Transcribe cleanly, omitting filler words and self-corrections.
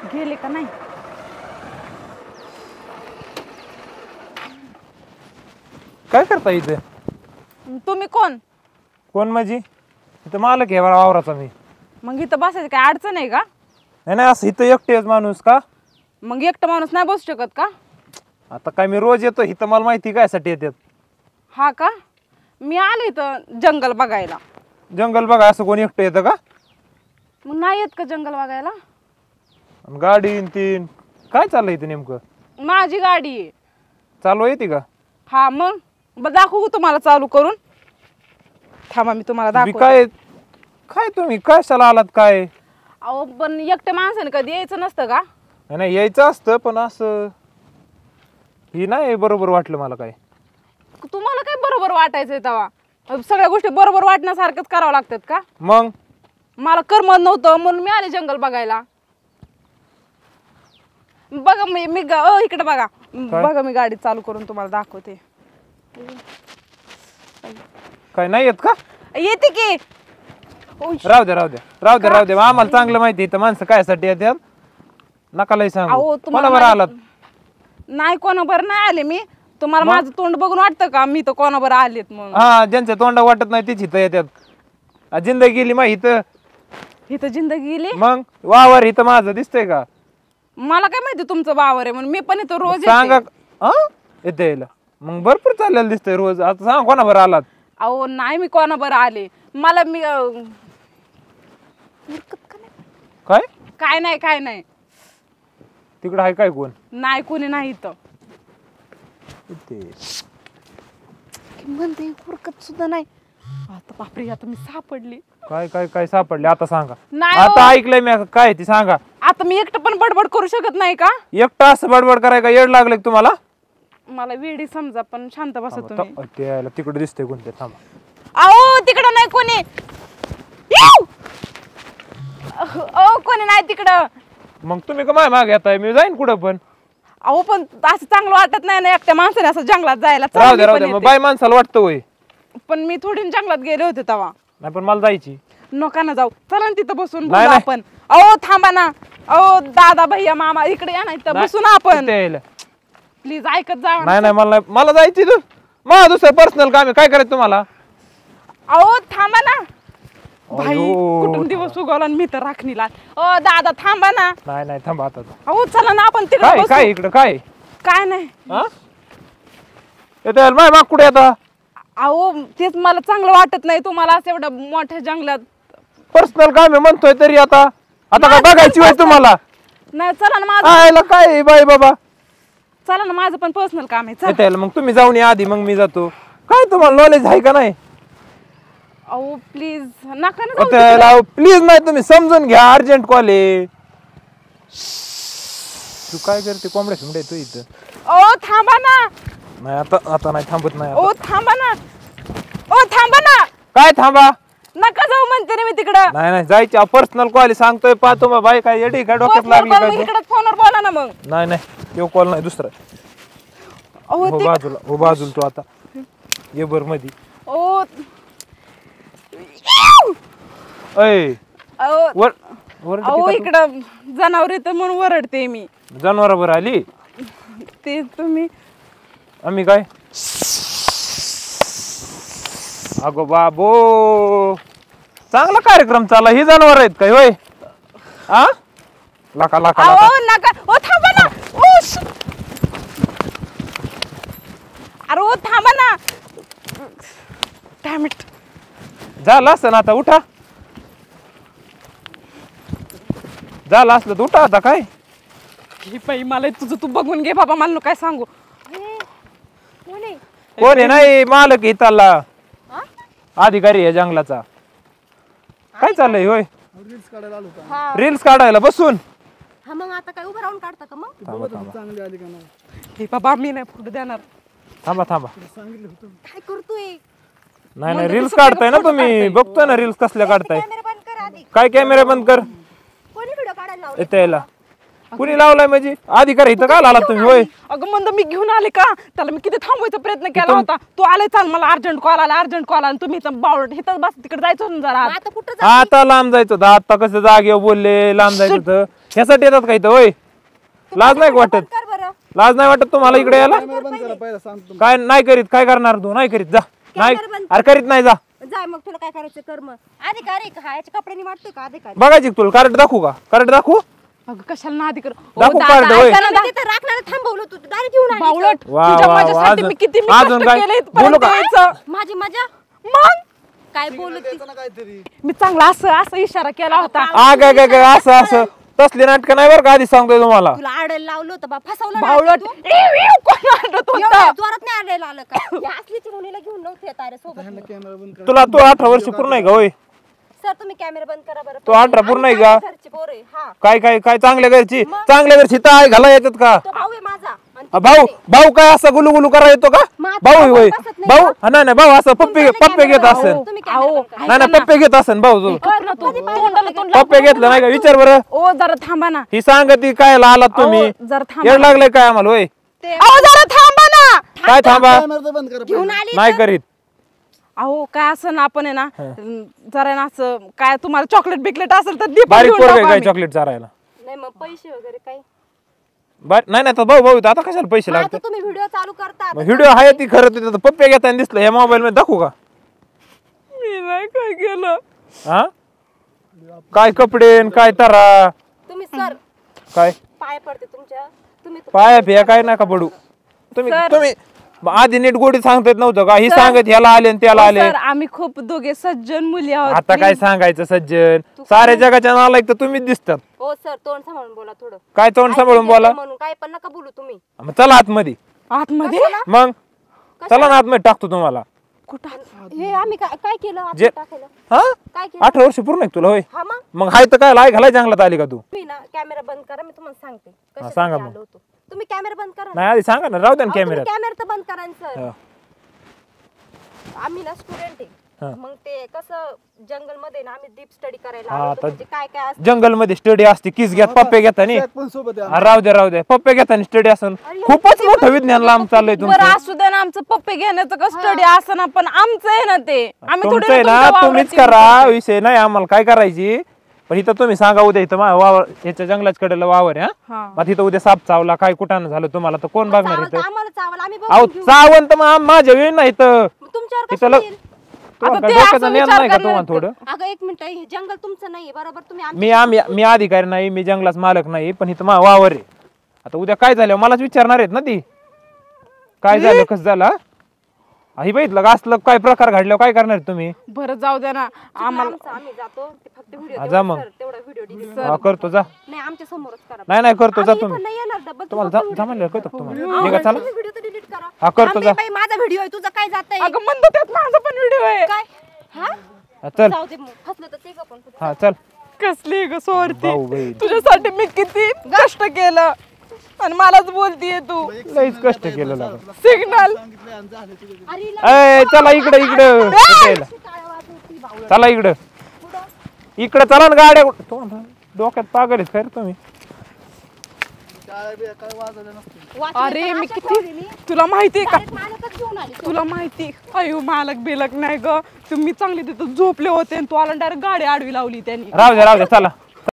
गेले का नाही? काय करता इथे? तुम्ही कोण? कोण माझी इथं मालक आहे वावराचा मी. मग इथं बसायचं काय अडचण आहे का? नाही नाही असं इथं एकटेच माणूस का? मग एकटा माणूस नाही बसू शकत का? आता काय मी रोज येतो इथं, मला माहिती काय साठी येतात. हा का? मी आले इथं जंगल बघायला. जंगल बघा असं कोणी एकटं येतं का? मग नाही येत का जंगल बघायला? आणि गाडी न तीन काय चाललंय इथं नेमकं? माझी गाडी आहे. चालू येते का? हा मग दाखवू तुम्हाला चालू करून. थांबा मी तुम्हाला मी दाखवते. काय काय तुम्ही कशाला आलात काय? अहो पण एकट्या माणसाने कधी यायचं नसतं का? नाही नाही यायचं असतं पण असं ही नाही बरोबर वाटलं मला काय. तुम्हाला काय बरोबर वाटायचंय तेव्हा? सगळ्या गोष्टी बरोबर वाटण्यासारखंच करावं लागतात का? मग मला करमत नव्हतं म्हणून मी आले जंगल बघायला. बघा मी इकडे बघा. बघा मी गाडी चालू करून तुम्हाला दाखवते. काय नाही येत का? येते की. राहू दे राहू दे राहू दे राहू दे, आम्हाला चांगलं माहिती इथं माणसं कायसाठी येतात. नका लय सांगू. अहो मला बरं आलात नाही कोणाबर नाही आले मी. तुम्हाला माझं तोंड बघून वाटतं का मी तर कोणाबर आलेत म्हणून? हा ज्यांच्या तोंडा वाटत नाही तीच इथं येतात. जिंदगी गेली माहित इथं जिंदगी गेली. मग वावर इथं माझं दिसतंय का? मला काय माहिती तुमचं वावर आहे म्हणून. मी पण इथं रोज सांगा येते. येते यायला मग भरपूर चाललेलं दिसतंय रोज. आता सांग कोणा बरं आलात? अहो नाही मी कोणाबर आले. मला मी काय काय नाही काय नाही. तिकडं आहे काय कोण? नाही कोणी नाही इथं. म्हणते हुरकत सुद्धा नाही. आता बापरे आता मी सापडली. काय काय काय सापडले आता सांगा. नाही आता हो. ऐकलंय मी काय ती सांगा. आता मी एकटं पण बडबड करू शकत नाही का? एकटा असं बडबड कराय का येड लागलं का तुम्हाला? मला वेडी समजा पण शांत बसा तुम्ही. ते यायला तिकडे दिसतंय कोणते थांबा. अहो तिकडं नाही कोणी. येऊ! अहो कोणी नाही तिकडं. मग तुम्ही का माय मागे येताय? मी जाईन कुठं पण. अहो पण असं चांगलं वाटत नाही ना एकट्या माणसाने असं जंगलात जायला. चला राहू मी दे राहू पण दे. मग येते. बाय माणसाला वाटतं होय. पण मी थोडी जंगलात गेले होते तेव्हा. नाही पण मला जायची. नका ना जाऊ. चला ना तिथं बसून नाही, बोलू नाही. आपण. अहो थांबा ना. अहो दादा भैया मामा इकडे या ना इथं बसू ना आपण. इथे यायला. प्लीज ऐकत जा. नाही नाही मला जायची तू. मला दुसरं पर्सनल काम आहे. काय करायचं तुम्हाला? अहो थांबा ना. भाई अयो. कुठून दिवस उगवला आणि मी तर राखणीला. ओ दादा थांबा ना. नाही नाही थांबा आता. अहो चला ना आपण तिकडे काय बसू. काय इकडं काय? काय नाही. हा येते माय माग कुठे येता? अहो तेच मला चांगलं वाटत नाही तुम्हाला असं एवढ्या मोठ्या जंगलात. पर्सनल काम आहे म्हणतोय तरी आता आता काय बघायची होय तुम्हाला? नाही चला ना माझं. आयला काय बाई बाबा. चला ना माझं पण पर्सनल काम आहे. चला. येते मग तुम्ही जाऊन या आधी मग मी जातो. काय तुम्हाला नॉलेज आहे का नाही? अहो प्लीज नका ना जाऊ तिकडे. येते प्लीज नाही तुम्ही समजून घ्या. अर्जंट कॉल आहे. तू काय करते? कोंबड्या शिंबड्या तू इथं. ओ थांबा ना. नाही आता आता नाही थांबत नाही आता. ओ थांबा ना. ओ थांबा ना. काय थांबा? नका जाऊ म्हणते ना मी तिकडं. नाही नाही जायची पर्सनल कॉल सांगतोय पाहतो मग बाई काय येडी काय डोक्यात लागली काय तू? इकडे फोनवर बोला ना मग. नाही नाही तो कॉल नाही दुसरा. अहो हो बाजूला हो बाजूला तू आता ये बर मधी. ओ अय अहो वर वर अहो इकडं जनावर येतं म्हणून वरडते मी. जनावराबर आली. ते तुम्ही आम्ही काय अगो बाबो चांगला कार्यक्रम चालला. ही जनावर आहेत काय होय? आ लाका लाका लाका. अहो नका. ओ थांबा ना. ओ अरे ओ थांबा ना. Damn it. झालं असतं ना आता उठा. झालं असलं तर उठा आता. काय हे बाई मला तुझं तू बघून घे बाबा. मला काय सांगू. कोण आहे? नाही मालक इथला अधिकारी आहे जंगलाचा. काय चाललंय होय? रील्स काढायला आलो होता. रील्स काढायला बसून. हा मग आता काय उभं राहून काढता का मग? चांगली आली का नाही हे बाबा मी नाही पुढे देणार. थांबा थांबा. सांगितलं होतं. काय करतोय? नाही नाही रील्स काढताय ना तुम्ही? बघतोय ना रील्स कसल्या काढताय. कॅमेरा बंद कर आधी. काय कॅमेरा बंद कर. कोणी व्हिडिओ काढायला लावला? येते यायला कुणी लावलाय म्हणजे अधिकार इथं का आला तुम्ही होय अगं मंद मी घेऊन आले का त्याला मी किती थांबवायचा प्रयत्न केला होता तू आले चाल मला अर्जंट कॉल आला आणि तुम्ही इथं बावळट इथं बस तिकडे जायचं होतं जरा मग आता कुठं आता लांब जायचं होतं आता कसं जागेवर बोलले लांब जायचं होतं ह्यासाठी येतात का इथं होय लाज नाही का वाटत कर बरं लाज नाही वाटत तुम्हाला इकडे यायला कॅमेरा बंद करा पहिला सांगतो काय नाही करीत काय करणार तू नाही करीत जा नाही कॅमेरा बंद अरे करीत नाही जा जाय मग तुला काय करायचं कर्म अधिकारी का ह्याच्या कपड्यांनी वाटतोय का अधिकारी बघायची का तुला कार्ड दाखवू का कार्ड दाखवू अगं कशाला नादी कर दाखवू कार्ड होय मी तिथं राखणाला थांबवलं तू डायरेक्ट घेऊन आली बावळट वा, तुझ्या वा, वा, माझ्यासाठी अजून- मी किती अजून कष्ट काय? केले बोलू इथपर्यंत का? यायचं. माझी मजा मग काय बोलत ती? ना काहीतरी मी चांगला असं इशारा केला होता काय असं असं तसली नाटकं नाही बरं का आधी सांगतोय तुम्हाला तुला आडायला लावलं होतं बा फसवलं ना बावळट तू? कोण आडत एवढं होतं जोरात नाही आडायला आलं का या असलीच्या मुलीला घेऊन नव्हते तारे सोबत ह्यांना कॅमेरा बंद करा तुला तू 18 वर्ष पूर्ण आहे का होय सर तुम्ही कॅमेरा बंद करा बरं तो 18 पूर्ण आहे का? आम्ही घरचे पोरं आहे, हा काय काय काय चांगल्या घरची चांगल्या घरची तर आहे घाला येतात का तो भाऊ आहे माझा आणि भाऊ भाऊ काय असं गुलू गुलू करा येतो का मग आता भाऊ भाऊ होय बसत नाही भाऊ का? हा, नाही नाही भाऊ असं पप्पे पप्पे घेत असेल तुम्ही कॅमेरा बंद करा. नाही नाही पप्पे घेत असेल भाऊ तू तोंडाला तोंड पप्पे घेतलं नाही का विचार बरं ओ जरा थांबा ना ही सांगती काय आलात तुम्ही अहो, जरा थांबा येड लागलंय काय आम्हाला होय अहो जरा थांबा ना काय थांबा कॅमेरा बंद करा घेऊन आली नाही करीत अहो काय असं ना आपण आहे ना जरा ना असं काय तुम्हाला चॉकलेट बिकलेट असेल तर दीप बारीक घेऊन पोरग टाकू काय आम्ही. चॉकलेट चारायला नाही मग पैसे वगैरे काही नाही नाही तर भाऊ भाऊ आता कशाला पैसे मग आता लागतात तुम्ही व्हिडिओ चालू करता व्हिडिओ आहे ती खरं तिथं पप्पे घेताना दिसलं ह्या मोबाईल मध्ये दाखवू का मी नाही काय केलं हा काय कपडे न काय तारा तुम्ही सर काय पाय पडते तुमच्या तुम्ही पाया फिया काय नका पडू तुम्ही तुम्ही आधी नीट गोडी सांगता येत नव्हतं का ही सांगत ह्याला आले आणि त्याला आले सर आम्ही खूप दोघे सज्जन मुली आहोत आता काय सांगायचं सज्जन साऱ्या जगाच्या नालायक तर तुम्हीच दिसतात हो सर तोंड सांभाळून बोला थोडं काय तोंड सांभाळून बोला म्हणून काय पण नका बोलू तुम्ही मग चला आतमध्ये आतमध्ये मग चला ना आतमध्ये टाकतो तुम्हाला कुठं हे आम्ही काय केलं आपण जे- टाकायला हा काय केलं 18 वर्ष पूर्ण आहे का तुला होय हा मग मग हाय तर काय लाय घालाय जंगलात आली का तू तुम्ही ना कॅमेरा बंद करा मी तुम्हाला सांगते कशासाठी सांगा मग. आलो होतो तुम्ही कॅमेरा बंद करा नाही आधी सांगा ना राहू द्या ना कॅमेऱ्यात कॅमेरा तर बंद करा सर हा. आम्ही ना स्टुडंट हा. आहे मग ते कसं जंगल मध्ये ना आम्ही डीप स्टडी करायला हा, आलो होतो. तर- म्हणजे काय काय असतं जंगल मध्ये स्टडी असते किस घेत पप्पे घेतानी Jack पण सोबत आहे राहू द्या पप्पे घेतानी स्टडी असन खूपच मोठं विज्ञान लांब चाललंय बरं तुमचं असू दे ना आमचं पप्पे घेण्याचं का स्टडी असं ना पण आमचं आहे ना ते आम्ही थोडी तुमचं आहे ना तुमच्या तुम्हीच वावरात करा विषय नाही आम्हाला काय करायची पण इथं तुम्ही सांगा उद्या इथं वावर याच्या जंगलाच्या कडेला वावर आहे, हा हा. मग तिथं उद्या साप चावला काय कुठं झालं तुम्हाला तर कोण बघणार चावल तर इथं आम्हाला चावल आम्ही अहो बघून घेऊ चावण तर मग माझ्या वेळ नाही इथं मग तुमच्यावर इथं कसं लग- येईल? तुम्हाला ते काय असं डोक्याचं ज्ञान विचार नाही का करणार तुम्हाला ते. थोडं अगं एक मिनिट हे जंगल तुमचं नाहीये बरोबर तुम्ही मी अधिकारी नाही मी जंगलाच मालक नाही पण इथं वावर आहे आता उद्या काय झालं मलाच विचारणार आहेत ना ती काय झालं कसं झालं हा? ही बघितलं का असलं काय प्रकार घडल्यावर काय करणार आहेत तुम्ही बरं जाऊ द्या ना आम्हाला आम्ही जातो ते फक्त व्हिडिओ हा, जा मग. तेवढा व्हिडिओ डिलीट हा, करतो जा नाही आमच्या समोरच करा नाही करतो जा आम्ही तुम्ही इथं नाही येणार डबल तुम्हाला जा म्हणलं करतो का तुम्हाला निघा चला व्हिडिओ तर डिलीट करा हा, करतो थांब जा. बाई, माझा व्हिडिओ आहे तुझं काय जातंय अगं म्हणतो त्यात माझा पण व्हिडिओ आहे काय हा हा, चल जाऊ दे मग फसलं तर ते का पण हा चल कसली ग सोडती भाऊ बहीण तुझ्यासाठी मी किती कष्ट केलं आणि मलाच बोलतीये तू लईच कष्ट केलं लागलं सिग्नल सांगितलंय आणि झालं तुझं. ए चला इकडे चला इकडे चला ना गाड्या डोक्यात पागल आहेत काय रे तुम्ही काय वाजवलं नसतं अरे मी किती तुला माहितीये का मालकच घेऊन आली तुला माहिती अयो मालक बिलक नाही ग तुम्ही चांगली तिथं झोपले होते आणि तू आला डायरेक्ट गाडी आडवी लावली त्यांनी राहू द्या चला